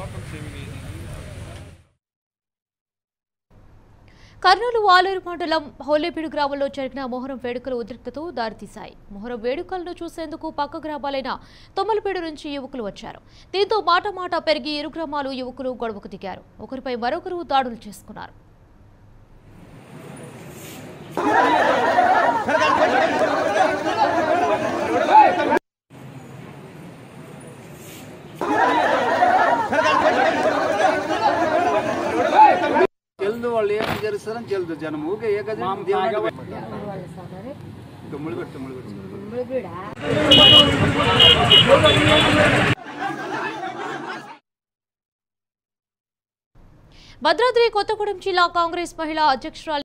కర్నూలు ఆలూరు మండలం హోలేబీడు గ్రామంలో జరిగిన మొహరం వేడుకలు ఉద్రిక్తతతో దారితీశాయి. మొహరం వేడుకలను చూసేందుకు పక్క గ్రామాలైన తొమ్మలపేడు నుంచి యువకులు వచ్చారు. దీంతో మాట పెరిగి ఇరు గ్రామాలు యువకులు గొడవకు దిగారు. ఒకరిపై మరొకరు దాడులు చేసుకున్నారు. వాళ్ళు ఏం చేస్తారని తెలుదు జనం ఊకే భద్రాద్రి కొత్తగూడెం జిల్లా కాంగ్రెస్ మహిళా అధ్యక్షురాలు